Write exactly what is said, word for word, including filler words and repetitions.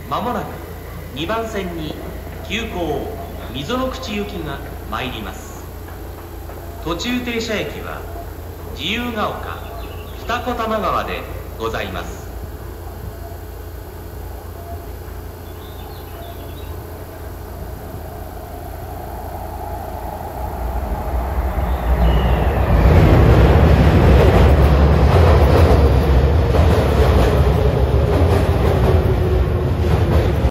まもなくにばん線に急行溝の口行きが参ります。途中停車駅は自由が丘二子玉川でございます。